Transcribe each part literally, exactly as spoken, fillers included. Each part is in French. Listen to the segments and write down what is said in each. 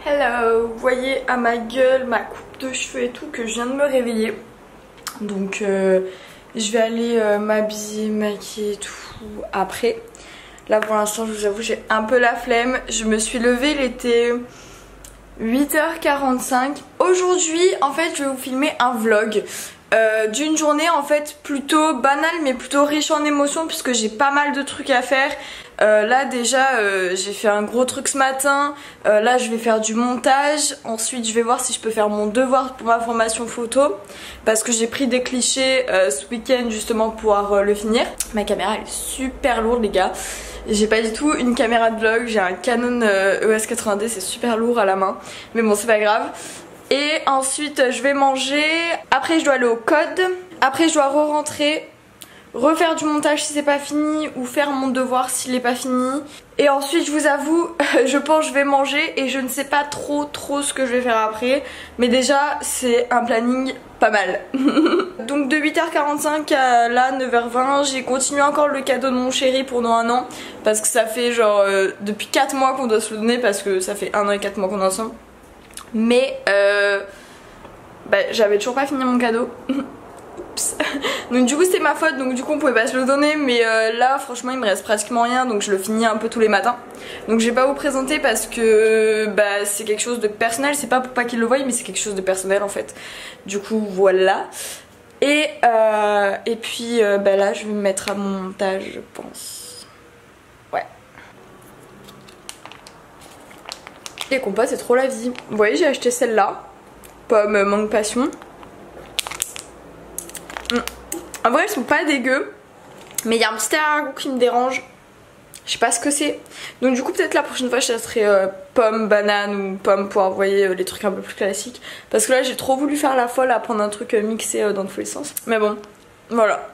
Hello, vous voyez à ma gueule, ma coupe de cheveux et tout que je viens de me réveiller. Donc euh, je vais aller euh, m'habiller, maquiller et tout après. Là pour l'instant je vous avoue j'ai un peu la flemme. Je me suis levée, il était huit heures quarante-cinq. Aujourd'hui en fait je vais vous filmer un vlog. Euh, d'une journée en fait plutôt banale mais plutôt riche en émotions puisque j'ai pas mal de trucs à faire. Euh, là déjà euh, j'ai fait un gros truc ce matin, euh, là je vais faire du montage, ensuite je vais voir si je peux faire mon devoir pour ma formation photo parce que j'ai pris des clichés euh, ce week-end justement pour pouvoir euh, le finir. Ma caméra elle est super lourde les gars, j'ai pas du tout une caméra de vlog, j'ai un Canon euh, E S quatre-vingts D, c'est super lourd à la main mais bon c'est pas grave. Et ensuite je vais manger, après je dois aller au code, après je dois re-rentrer, refaire du montage si c'est pas fini ou faire mon devoir s'il est pas fini. Et ensuite je vous avoue, je pense que je vais manger et je ne sais pas trop trop ce que je vais faire après. Mais déjà c'est un planning pas mal. Donc de huit heures quarante-cinq à là neuf heures vingt, j'ai continué encore le cadeau de mon chéri pendant un an. Parce que ça fait genre euh, depuis quatre mois qu'on doit se le donner parce que ça fait un an et quatre mois qu'on est ensemble. Mais euh, bah, j'avais toujours pas fini mon cadeau. Oups. Donc du coup c'était ma faute, donc du coup on pouvait pas se le donner. Mais euh, là franchement il me reste pratiquement rien, donc je le finis un peu tous les matins. Donc je vais pas vous présenter parce que bah, c'est quelque chose de personnel. C'est pas pour pas qu'il le voie mais c'est quelque chose de personnel en fait. Du coup voilà. Et, euh, et puis euh, bah, là je vais me mettre à mon montage je pense. Ouais. Les compotes c'est trop la vie. Vous voyez j'ai acheté celle-là, pomme mangue passion. mmh. En vrai elles sont pas dégueu, mais il y a un petit arrière-goût qui me dérange. Je sais pas ce que c'est. Donc du coup peut-être la prochaine fois je testerai euh, pomme, banane ou pomme pour envoyer euh, les trucs un peu plus classiques. Parce que là j'ai trop voulu faire la folle à prendre un truc euh, mixé euh, dans tous les sens. Mais bon, voilà.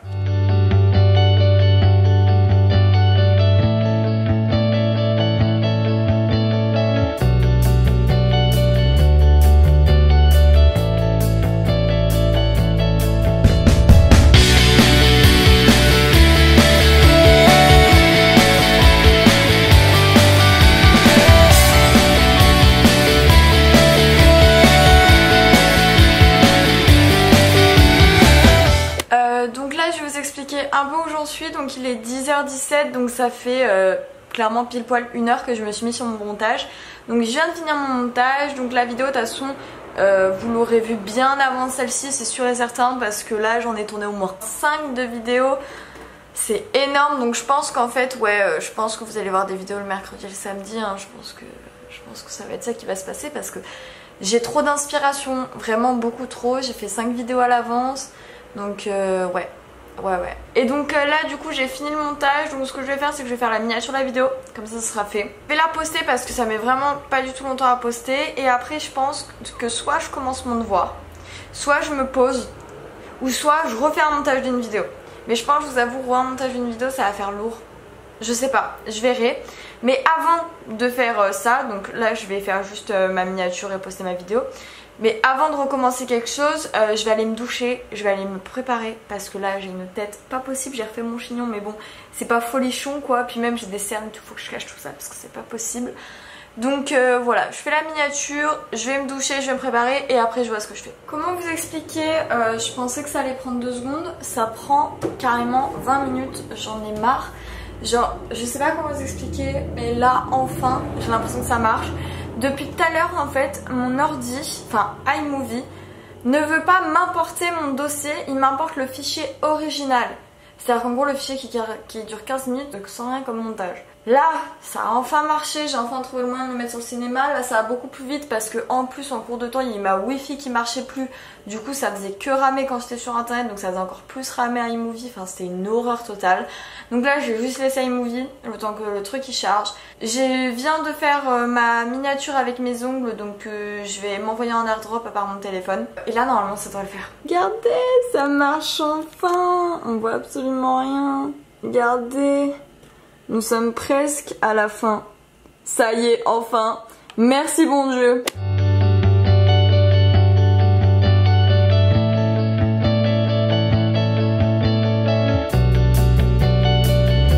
Un peu où j'en suis, donc il est dix heures dix-sept, donc ça fait euh, clairement pile poil une heure que je me suis mis sur mon montage. Donc je viens de finir mon montage, donc la vidéo de toute façon euh, vous l'aurez vu bien avant celle-ci, c'est sûr et certain, parce que là j'en ai tourné au moins cinq de vidéos, c'est énorme. Donc je pense qu'en fait ouais, euh, je pense que vous allez voir des vidéos le mercredi et le samedi, hein. je, pense que, je pense que ça va être ça qui va se passer parce que j'ai trop d'inspiration, vraiment beaucoup trop, j'ai fait cinq vidéos à l'avance, donc euh, ouais. Ouais ouais. Et donc euh, là du coup j'ai fini le montage. Donc ce que je vais faire c'est que je vais faire la miniature de la vidéo. Comme ça ça sera fait. Je vais la poster parce que ça met vraiment pas du tout longtemps à poster. Et après je pense que soit je commence mon devoir, soit je me pose, ou soit je refais un montage d'une vidéo. Mais je pense, je vous avoue, refaire un montage d'une vidéo ça va faire lourd. Je sais pas, je verrai. Mais avant de faire euh, ça, donc là je vais faire juste euh, ma miniature et poster ma vidéo. Mais avant de recommencer quelque chose, euh, je vais aller me doucher, je vais aller me préparer parce que là j'ai une tête pas possible, j'ai refait mon chignon mais bon c'est pas folichon quoi, puis même j'ai des cernes, il faut que je cache tout ça parce que c'est pas possible. Donc euh, voilà, je fais la miniature, je vais me doucher, je vais me préparer et après je vois ce que je fais. Comment vous expliquer, euh, je pensais que ça allait prendre deux secondes, ça prend carrément vingt minutes, j'en ai marre. Genre je sais pas comment vous expliquer mais là enfin j'ai l'impression que ça marche. Depuis tout à l'heure en fait mon ordi, enfin iMovie, ne veut pas m'importer mon dossier, il m'importe le fichier original. C'est-à-dire qu'en gros le fichier qui, qui dure quinze minutes donc sans rien comme montage. Là ça a enfin marché, j'ai enfin trouvé le moyen de le mettre sur le cinéma. Là ça va beaucoup plus vite parce que en plus en cours de temps il y a ma wifi qui marchait plus. Du coup ça faisait que ramer quand j'étais sur internet, donc ça faisait encore plus ramer à iMovie. Enfin c'était une horreur totale. Donc là je vais juste laisser iMovie le temps que le truc il charge. Je viens de faire euh, ma miniature avec mes ongles, donc euh, je vais m'envoyer en airdrop par mon téléphone. Et là normalement ça devrait le faire. Regardez, ça marche enfin. On voit absolument rien. Regardez. Nous sommes presque à la fin. Ça y est, enfin. Merci bon Dieu.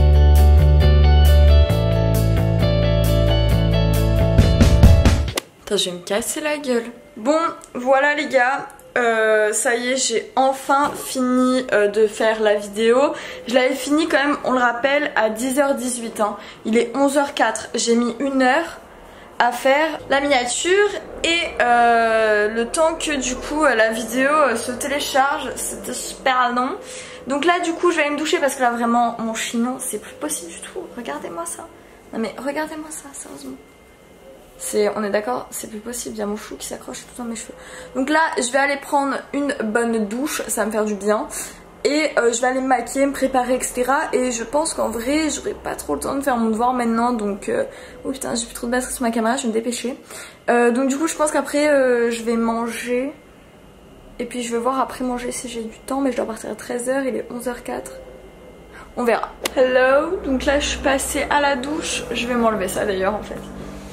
De toute Putain, je vais me casser la gueule. Bon, voilà les gars. Euh, ça y est, j'ai enfin fini euh, de faire la vidéo. Je l'avais fini quand même, on le rappelle, à dix heures dix-huit hein. Il est onze heures quatre. J'ai mis une heure à faire la miniature et euh, le temps que du coup la vidéo euh, se télécharge, c'était super long. Donc là du coup je vais aller me doucher parce que là vraiment mon chignon c'est plus possible du tout. Regardez-moi ça. Non mais regardez-moi ça, sérieusement. C'est, on est d'accord, c'est plus possible, il y a mon chou qui s'accroche tout dans mes cheveux. Donc là je vais aller prendre une bonne douche, ça va me faire du bien. Et euh, je vais aller me maquiller, me préparer, et cetera. Et je pense qu'en vrai, j'aurai pas trop le temps de faire mon devoir maintenant. Donc, euh... oh putain, j'ai plus trop de batterie sur ma caméra, je vais me dépêcher. Euh, donc du coup, je pense qu'après, euh, je vais manger. Et puis je vais voir après manger si j'ai du temps. Mais je dois partir à treize heures, il est onze heures quatre. On verra. Hello, donc là je suis passée à la douche. Je vais m'enlever ça d'ailleurs en fait.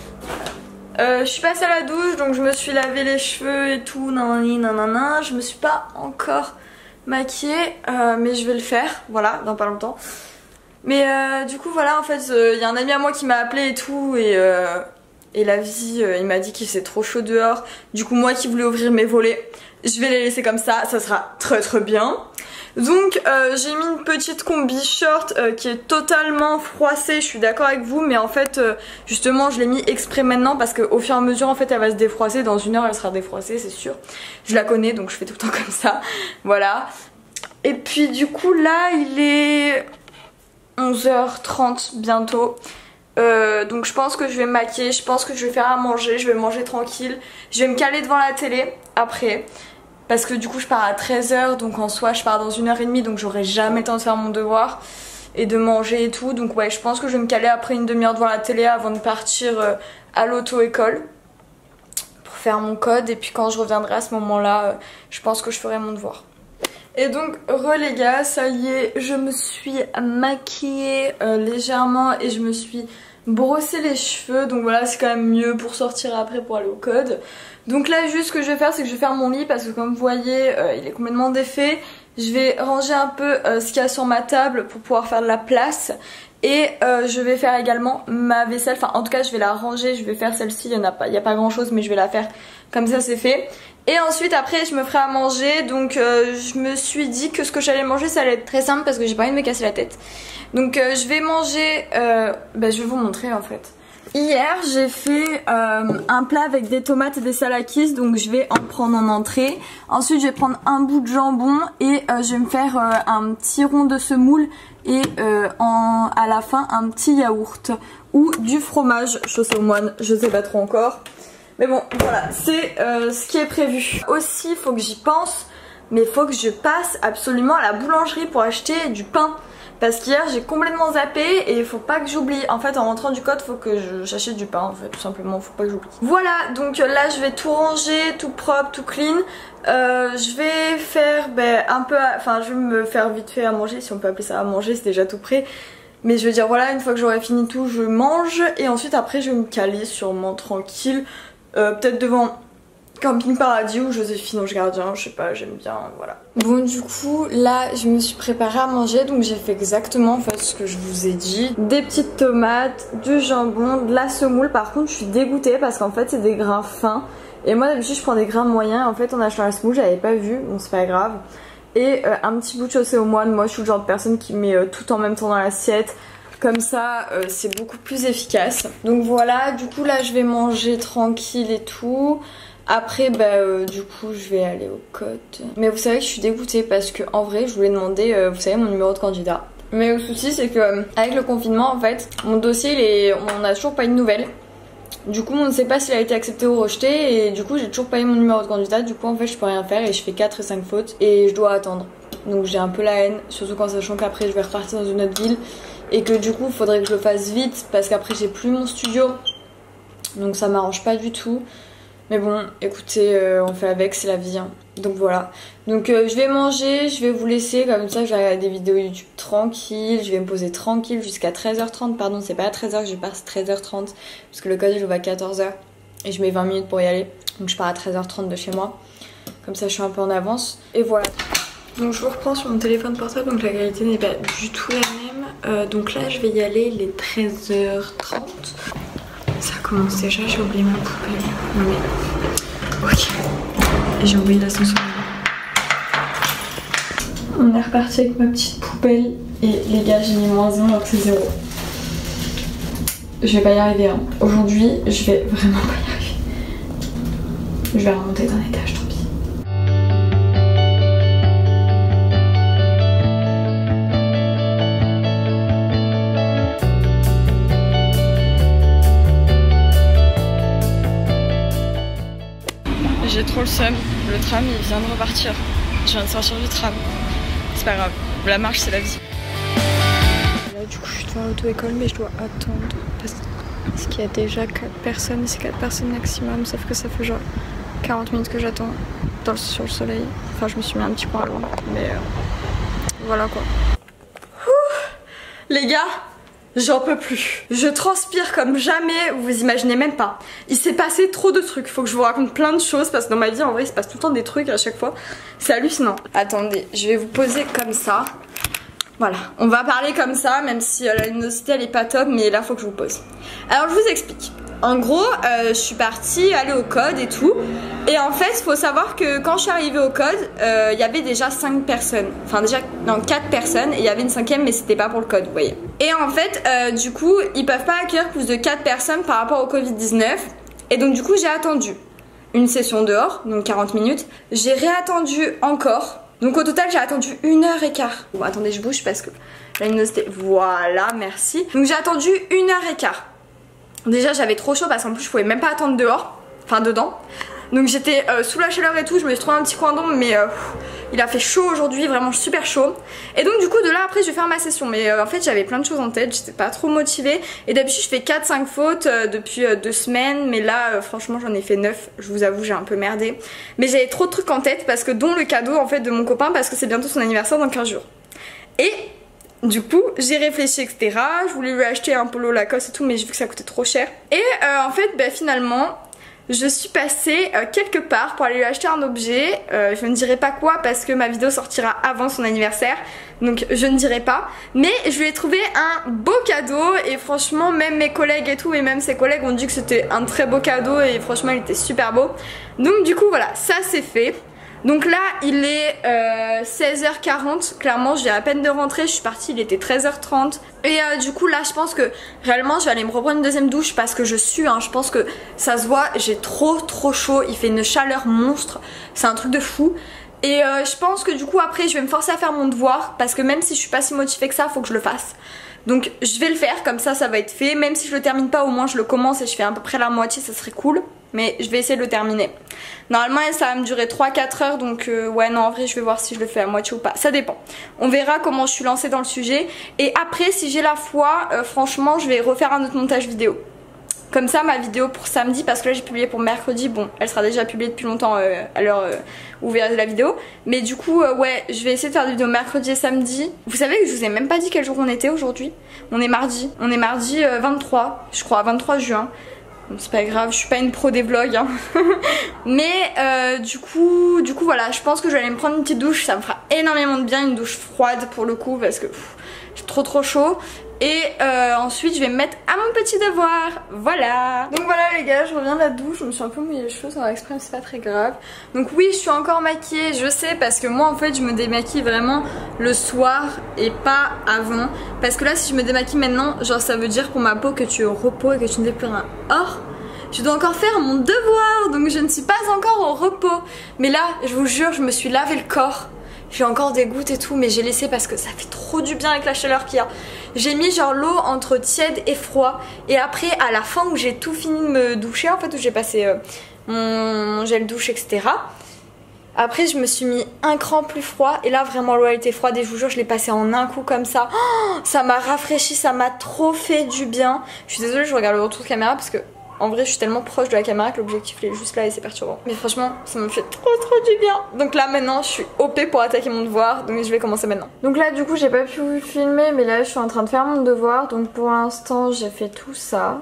Euh, je suis passée à la douche, donc je me suis lavé les cheveux et tout, nanani nanana. Je me suis pas encore maquillée, euh, mais je vais le faire, voilà, dans pas longtemps. Mais euh, du coup voilà, en fait, il euh, y a un ami à moi qui m'a appelé et tout, et, euh, et la vie, euh, il m'a dit qu'il faisait trop chaud dehors. Du coup moi qui voulais ouvrir mes volets, je vais les laisser comme ça, ça sera très très bien. Donc euh, j'ai mis une petite combi short euh, qui est totalement froissée, je suis d'accord avec vous, mais en fait euh, justement je l'ai mis exprès maintenant parce qu'au fur et à mesure en fait elle va se défroisser, dans une heure elle sera défroissée c'est sûr. Je la connais donc je fais tout le temps comme ça, voilà. Et puis du coup là il est onze heures trente bientôt. Euh, donc je pense que je vais me maquiller, je pense que je vais faire à manger, je vais manger tranquille. Je vais me caler devant la télé après. Parce que du coup je pars à treize heures, donc en soi je pars dans une heure et demie, donc j'aurai jamais le temps de faire mon devoir et de manger et tout. Donc ouais, je pense que je vais me caler après une demi-heure devant la télé avant de partir euh, à l'auto-école pour faire mon code. Et puis quand je reviendrai à ce moment-là, euh, je pense que je ferai mon devoir. Et donc re les gars, ça y est, je me suis maquillée euh, légèrement et je me suis brossé les cheveux. Donc voilà, c'est quand même mieux pour sortir après pour aller au code. Donc là juste ce que je vais faire c'est que je vais faire mon lit parce que comme vous voyez euh, il est complètement défait. Je vais ranger un peu euh, ce qu'il y a sur ma table pour pouvoir faire de la place. Et euh, je vais faire également ma vaisselle, enfin en tout cas je vais la ranger, je vais faire celle-ci, il n'y a, pas, il y a pas grand chose mais je vais la faire comme ça c'est fait. Et ensuite après je me ferai à manger, donc euh, je me suis dit que ce que j'allais manger ça allait être très simple parce que j'ai pas envie de me casser la tête. Donc euh, je vais manger, euh, bah, je vais vous montrer en fait. Hier j'ai fait euh, un plat avec des tomates et des salakis, donc je vais en prendre en entrée. Ensuite je vais prendre un bout de jambon et euh, je vais me faire euh, un petit rond de semoule et euh, en, à la fin un petit yaourt ou du fromage chaussé au moine, je sais pas trop encore. Mais bon voilà, c'est euh, ce qui est prévu. Aussi il faut que j'y pense, mais il faut que je passe absolument à la boulangerie pour acheter du pain. Parce qu'hier j'ai complètement zappé et il faut pas que j'oublie. En fait en rentrant du code faut que j'achète du pain en fait, tout simplement, faut pas que j'oublie. Voilà, donc là je vais tout ranger, tout propre, tout clean. Euh, je vais faire ben, un peu, enfin je vais me faire vite fait à manger, si on peut appeler ça à manger, c'est déjà tout prêt. Mais je veux dire voilà, une fois que j'aurai fini tout, je mange et ensuite après je vais me caler sûrement tranquille. Euh, peut-être devant Camping Paradis ou Joséphine Ange Gardien, je sais pas, j'aime bien, voilà. Bon du coup là je me suis préparée à manger, donc j'ai fait exactement en fait ce que je vous ai dit. Des petites tomates, du jambon, de la semoule. Par contre je suis dégoûtée parce qu'en fait c'est des grains fins. Et moi d'habitude je prends des grains moyens, en fait en achetant la semoule j'avais pas vu, bon c'est pas grave. Et euh, un petit bout de chaussée au moine, moi je suis le genre de personne qui met euh, tout en même temps dans l'assiette. Comme ça euh, c'est beaucoup plus efficace. Donc voilà, du coup là je vais manger tranquille et tout. Après bah euh, du coup je vais aller au code. Mais vous savez que je suis dégoûtée parce que en vrai je voulais demander euh, vous savez mon numéro de candidat. Mais le souci c'est que euh, avec le confinement en fait mon dossier il est, on a toujours pas eu de nouvelles. Du coup on ne sait pas s'il a été accepté ou rejeté. Et du coup j'ai toujours pas eu mon numéro de candidat. Du coup en fait je peux rien faire et je fais quatre et cinq fautes et je dois attendre. Donc j'ai un peu la haine, surtout quand sachant qu'après je vais repartir dans une autre ville. Et que du coup il faudrait que je le fasse vite parce qu'après j'ai plus mon studio. Donc ça m'arrange pas du tout. Mais bon, écoutez, euh, on fait avec, c'est la vie. Hein. Donc voilà. Donc euh, je vais manger, je vais vous laisser comme ça, je vais regarder des vidéos YouTube tranquille. Je vais me poser tranquille jusqu'à treize heures trente. Pardon, c'est pas à treize heures que je pars, c'est treize heures trente. Parce que le code, je vais à quatorze heures. Et je mets vingt minutes pour y aller. Donc je pars à treize heures trente de chez moi. Comme ça, je suis un peu en avance. Et voilà. Donc je vous reprends sur mon téléphone portable. Donc la qualité n'est pas du tout la même. Euh, donc là, je vais y aller, il est treize heures trente. Ça commence. commence déjà, j'ai oublié ma poubelle. Non mais... Ok. Et j'ai oublié l'ascenseur. On est reparti avec ma petite poubelle. Et les gars, j'ai mis moins un alors que c'est zéro. Je vais pas y arriver. Hein. Aujourd'hui, je vais vraiment pas y arriver. Je vais remonter d'un étage, tant pis. J'ai trop le seum, le tram il vient de repartir. Je viens de sortir du tram. C'est pas grave, la marche c'est la vie. Là du coup je suis devant l'auto-école mais je dois attendre parce qu'il y a déjà quatre personnes, c'est quatre personnes maximum, sauf que ça fait genre quarante minutes que j'attends dans le, sur le soleil. Enfin je me suis mis un petit point loin, mais euh, voilà quoi. Ouh, les gars, j'en peux plus. Je transpire comme jamais, vous imaginez même pas. Il s'est passé trop de trucs. Faut que je vous raconte plein de choses parce que dans ma vie, en vrai, il se passe tout le temps des trucs à chaque fois. C'est hallucinant. Attendez, je vais vous poser comme ça. Voilà, on va parler comme ça, même si euh, la luminosité elle est pas top, mais là faut que je vous pose. Alors je vous explique. En gros, euh, je suis partie aller au code et tout. Et en fait, il faut savoir que quand je suis arrivée au code, il euh, y avait déjà cinq personnes. Enfin déjà, non, quatre personnes. Et il y avait une cinquième, mais c'était pas pour le code, vous voyez. Et en fait, euh, du coup, ils peuvent pas accueillir plus de quatre personnes par rapport au Covid dix-neuf. Et donc du coup, j'ai attendu une session dehors, donc quarante minutes. J'ai réattendu encore. Donc au total, j'ai attendu une heure et quart. Bon, attendez, je bouge parce que la luminosité... Voilà, merci. Donc j'ai attendu une heure et quart. Déjà j'avais trop chaud parce qu'en plus je pouvais même pas attendre dehors, enfin dedans. Donc j'étais euh, sous la chaleur et tout, je me suis trouvé un petit coin d'ombre mais euh, il a fait chaud aujourd'hui, vraiment super chaud. Et donc du coup de là après je vais faire ma session. Mais euh, en fait j'avais plein de choses en tête, j'étais pas trop motivée. Et d'habitude je fais quatre cinq fautes euh, depuis euh, deux semaines. Mais là euh, franchement j'en ai fait neuf, je vous avoue j'ai un peu merdé. Mais j'avais trop de trucs en tête parce que dont le cadeau en fait de mon copain parce que c'est bientôt son anniversaire dans quinze jours. Et... du coup j'ai réfléchi etc, je voulais lui acheter un polo Lacoste et tout mais j'ai vu que ça coûtait trop cher. Et euh, en fait bah, finalement je suis passée euh, quelque part pour aller lui acheter un objet. euh, Je ne dirai pas quoi parce que ma vidéo sortira avant son anniversaire. Donc je ne dirai pas. Mais je lui ai trouvé un beau cadeau. Et franchement même mes collègues et tout, et même ses collègues ont dit que c'était un très beau cadeau. Et franchement il était super beau. Donc du coup voilà, ça c'est fait. Donc là il est euh, seize heures quarante, clairement je viens à peine de rentrer, je suis partie, il était treize heures trente. Et euh, du coup là je pense que réellement je vais aller me reprendre une deuxième douche parce que je sue, hein, je pense que ça se voit, j'ai trop trop chaud, il fait une chaleur monstre, c'est un truc de fou. Et euh, je pense que du coup après je vais me forcer à faire mon devoir parce que même si je suis pas si motivée que ça, faut que je le fasse. Donc je vais le faire, comme ça ça va être fait, même si je le termine pas au moins je le commence et je fais à peu près la moitié, ça serait cool. Mais je vais essayer de le terminer. Normalement ça va me durer trois quatre heures. Donc euh, ouais non en vrai je vais voir si je le fais à moitié ou pas. Ça dépend. On verra comment je suis lancée dans le sujet. Et après si j'ai la foi euh, franchement je vais refaire un autre montage vidéo. Comme ça ma vidéo pour samedi, parce que là j'ai publié pour mercredi. Bon elle sera déjà publiée depuis longtemps euh, à l'heure euh, où vous verrez la vidéo. Mais du coup euh, ouais je vais essayer de faire des vidéos mercredi et samedi. Vous savez que je vous ai même pas dit quel jour on était aujourd'hui. On est mardi. On est mardi euh, vingt-trois je crois, vingt-trois juin. C'est pas grave, je suis pas une pro des vlogs hein. Mais euh, du coup du coup voilà, je pense que je vais aller me prendre une petite douche. Ça me fera énormément de bien, une douche froide pour le coup parce que j'ai trop trop chaud. Et euh, ensuite je vais me mettre à mon petit devoir. Voilà. Donc voilà les gars, je reviens de la douche. Je me suis un peu mouillé les cheveux sans exprès, mais c'est pas très grave. Donc oui je suis encore maquillée, je sais, parce que moi en fait je me démaquille vraiment le soir et pas avant. Parce que là si je me démaquille maintenant, genre ça veut dire pour ma peau que tu es au repos et que tu ne fais plus rien. Or je dois encore faire mon devoir, donc je ne suis pas encore au repos. Mais là je vous jure je me suis lavé le corps. J'ai encore des gouttes et tout, mais j'ai laissé parce que ça fait trop du bien avec la chaleur qu'il y a. J'ai mis genre l'eau entre tiède et froid. Et après à la fin où j'ai tout fini de me doucher, en fait où j'ai passé euh, mon, mon gel douche et cetera. Après je me suis mis un cran plus froid. Et là vraiment l'eau elle était froide et je vous jure je l'ai passé en un coup comme ça. Oh, ça m'a rafraîchi, ça m'a trop fait du bien. Je suis désolée je regarde le retour de caméra parce que en vrai je suis tellement proche de la caméra que l'objectif est juste là et c'est perturbant. Mais franchement ça me fait trop trop du bien. Donc là maintenant je suis O P pour attaquer mon devoir. Donc je vais commencer maintenant. Donc là du coup j'ai pas pu vous filmer, mais là je suis en train de faire mon devoir. Donc pour l'instant j'ai fait tout ça.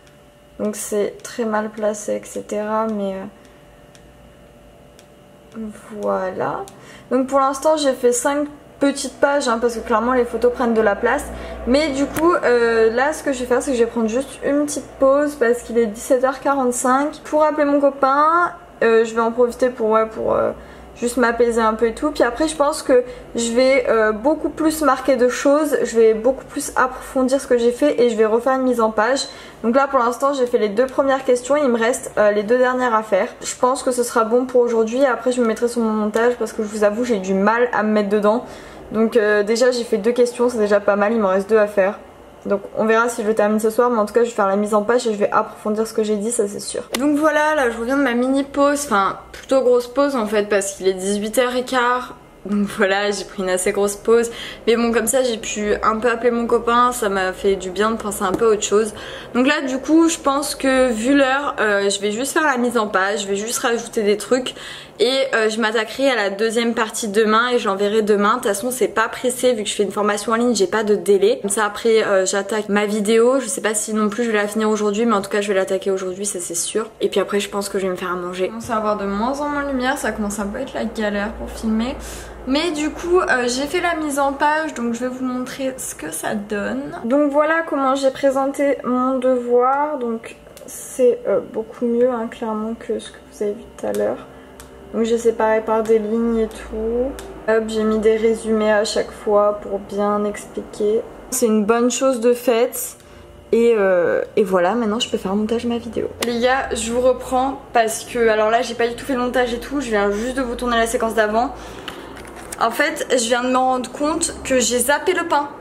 Donc c'est très mal placé etc. Mais euh... voilà. Donc pour l'instant j'ai fait cinq petite page hein, parce que clairement les photos prennent de la place. Mais du coup euh, là ce que je vais faire c'est que je vais prendre juste une petite pause parce qu'il est dix-sept heures quarante-cinq pour appeler mon copain. euh, Je vais en profiter pour, ouais, pour euh, juste m'apaiser un peu et tout. Puis après je pense que je vais euh, beaucoup plus marquer de choses. Je vais beaucoup plus approfondir ce que j'ai fait et je vais refaire une mise en page. Donc là pour l'instant j'ai fait les deux premières questions. Il me reste euh, les deux dernières à faire. Je pense que ce sera bon pour aujourd'hui. Après je me mettrai sur mon montage parce que je vous avoue j'ai du mal à me mettre dedans. Donc euh, déjà j'ai fait deux questions, c'est déjà pas mal. Il m'en reste deux à faire. Donc on verra si je le termine ce soir, mais en tout cas je vais faire la mise en page et je vais approfondir ce que j'ai dit, ça c'est sûr. Donc voilà, là je reviens de ma mini pause, enfin plutôt grosse pause en fait parce qu'il est dix-huit heures quinze. Donc voilà, j'ai pris une assez grosse pause. Mais bon, comme ça j'ai pu un peu appeler mon copain, ça m'a fait du bien de penser un peu à autre chose. Donc là du coup je pense que vu l'heure, euh, je vais juste faire la mise en page, je vais juste rajouter des trucs. Et euh, je m'attaquerai à la deuxième partie demain et je l'enverrai demain. De toute façon c'est pas pressé vu que je fais une formation en ligne, j'ai pas de délai. Comme ça après euh, j'attaque ma vidéo. Je sais pas si non plus je vais la finir aujourd'hui, mais en tout cas je vais l'attaquer aujourd'hui, ça c'est sûr. Et puis après je pense que je vais me faire à manger. On commence à avoir de moins en moins de lumière, ça commence un peu à être la galère pour filmer. Mais du coup euh, j'ai fait la mise en page, donc je vais vous montrer ce que ça donne. Donc voilà comment j'ai présenté mon devoir. Donc c'est euh, beaucoup mieux hein, clairement que ce que vous avez vu tout à l'heure. Donc j'ai séparé par des lignes et tout. Hop, j'ai mis des résumés à chaque fois pour bien expliquer. C'est une bonne chose de faite. Et, euh, et voilà, maintenant je peux faire un montage de ma vidéo. Les gars, je vous reprends parce que alors là j'ai pas du tout fait le montage et tout. Je viens juste de vous tourner la séquence d'avant. En fait, je viens de me rendre compte que j'ai zappé le pain.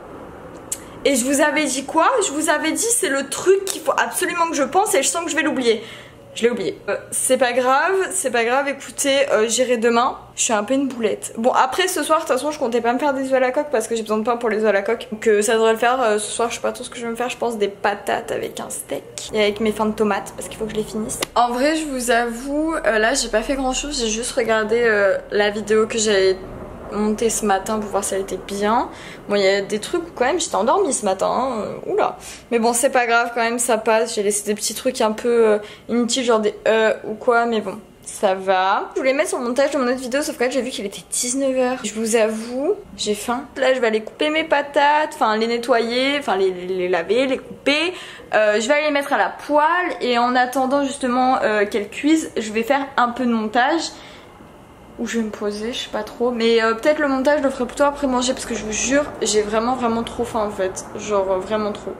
Et je vous avais dit quoi? Je vous avais dit c'est le truc qu'il faut absolument que je pense et je sens que je vais l'oublier. Je l'ai oublié. Euh, c'est pas grave, c'est pas grave, écoutez, euh, j'irai demain. Je suis un peu une boulette. Bon, après ce soir, de toute façon, je comptais pas me faire des œufs à la coque parce que j'ai besoin de pain pour les œufs à la coque. Donc euh, ça devrait le faire. Euh, ce soir, je sais pas trop ce que je vais me faire. Je pense des patates avec un steak et avec mes fins de tomates parce qu'il faut que je les finisse. En vrai, je vous avoue, euh, là, j'ai pas fait grand chose. J'ai juste regardé euh, la vidéo que j'avais montée ce matin pour voir si elle était bien. Bon, il y a des trucs où quand même j'étais endormie ce matin, hein. Oula. Mais bon, c'est pas grave quand même, ça passe. J'ai laissé des petits trucs un peu euh, inutiles, genre des euh ou quoi, mais bon, ça va. Je voulais mettre sur le montage de mon autre vidéo, sauf que là j'ai vu qu'il était dix-neuf heures. Je vous avoue, j'ai faim. Là, je vais aller couper mes patates, enfin les nettoyer, enfin les, les, les laver, les couper. Euh, je vais aller les mettre à la poêle et en attendant justement euh, qu'elles cuisent, je vais faire un peu de montage. Où je vais me poser, je sais pas trop. Mais euh, peut-être le montage je le ferai plutôt après manger parce que je vous jure, j'ai vraiment vraiment trop faim en fait. Genre euh, vraiment trop.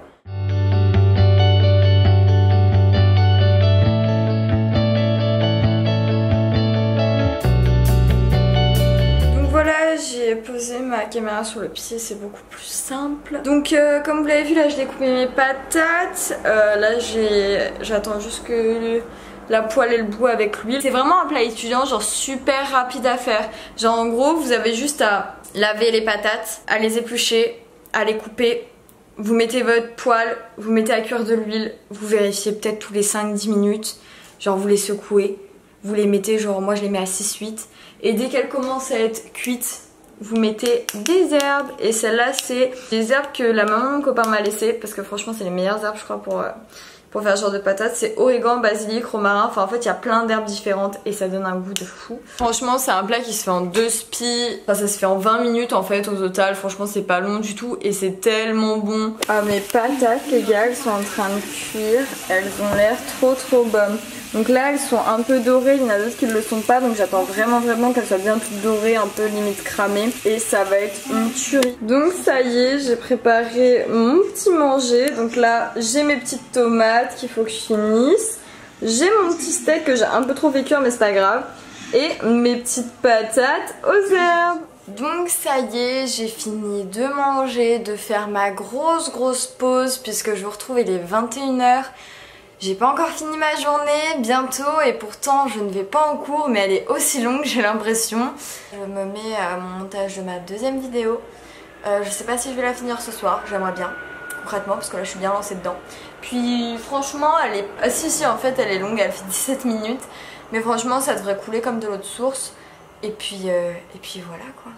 Donc voilà, j'ai posé ma caméra sur le pied, c'est beaucoup plus simple. Donc euh, comme vous l'avez vu là, je l'ai coupé mes patates. Euh, là j'attends juste que... Le... la poêle et le bout avec l'huile. C'est vraiment un plat étudiant, genre super rapide à faire. Genre en gros, vous avez juste à laver les patates, à les éplucher, à les couper. Vous mettez votre poêle, vous mettez à cuire de l'huile, vous vérifiez peut-être tous les cinq dix minutes. Genre vous les secouez, vous les mettez, genre moi je les mets à six huit. Et dès qu'elles commencent à être cuites, vous mettez des herbes. Et celle-là c'est des herbes que la maman de mon copain m'a laissées. Parce que franchement c'est les meilleures herbes je crois pour... Euh, pour faire ce genre de patates, c'est origan, basilic, romarin, enfin en fait il y a plein d'herbes différentes et ça donne un goût de fou. Franchement c'est un plat qui se fait en deux spies, enfin ça se fait en vingt minutes en fait au total, franchement c'est pas long du tout et c'est tellement bon. Ah mes patates les gars, elles sont en train de cuire, elles ont l'air trop trop bonnes. Donc là elles sont un peu dorées, il y en a d'autres qui ne le sont pas, donc j'attends vraiment vraiment qu'elles soient bien toutes dorées, un peu limite cramées. Et ça va être une tuerie. Donc ça y est, j'ai préparé mon petit manger. Donc là j'ai mes petites tomates qu'il faut que je finisse. J'ai mon petit steak que j'ai un peu trop fait cuire mais c'est pas grave. Et mes petites patates aux herbes. Donc ça y est, j'ai fini de manger, de faire ma grosse grosse pause puisque je vous retrouve, il est vingt et une heures. J'ai pas encore fini ma journée, bientôt, et pourtant je ne vais pas en cours, mais elle est aussi longue, j'ai l'impression. Je me mets à mon montage de ma deuxième vidéo. Euh, je sais pas si je vais la finir ce soir, j'aimerais bien, concrètement, parce que là je suis bien lancée dedans. Puis franchement, elle est... Ah, si si, en fait elle est longue, elle fait dix-sept minutes. Mais franchement ça devrait couler comme de l'eau de source. Et puis, euh... et puis voilà quoi.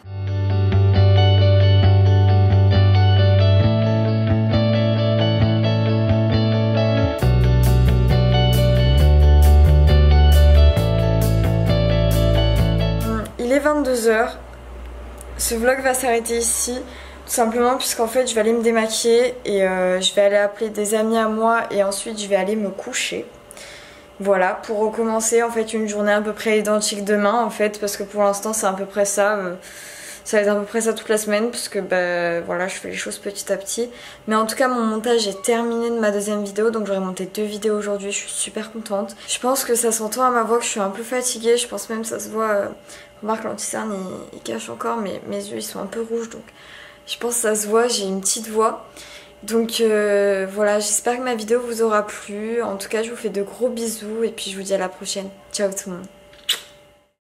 Il est vingt-deux heures Ce vlog va s'arrêter ici, tout simplement puisqu'en fait je vais aller me démaquiller et euh, je vais aller appeler des amis à moi et ensuite je vais aller me coucher. Voilà, pour recommencer en fait une journée à peu près identique demain en fait, parce que pour l'instant c'est à peu près ça. Euh, ça va être à peu près ça toute la semaine parce que bah, voilà, je fais les choses petit à petit. Mais en tout cas mon montage est terminé de ma deuxième vidéo, donc j'aurai monté deux vidéos aujourd'hui, je suis super contente. Je pense que ça s'entend à ma voix que je suis un peu fatiguée, je pense même que ça se voit. Euh... Remarque, l'anti-cerne il, il cache encore, mais mes yeux ils sont un peu rouges, donc je pense que ça se voit, j'ai une petite voix. Donc euh, voilà, j'espère que ma vidéo vous aura plu. En tout cas je vous fais de gros bisous et puis je vous dis à la prochaine. Ciao tout le monde.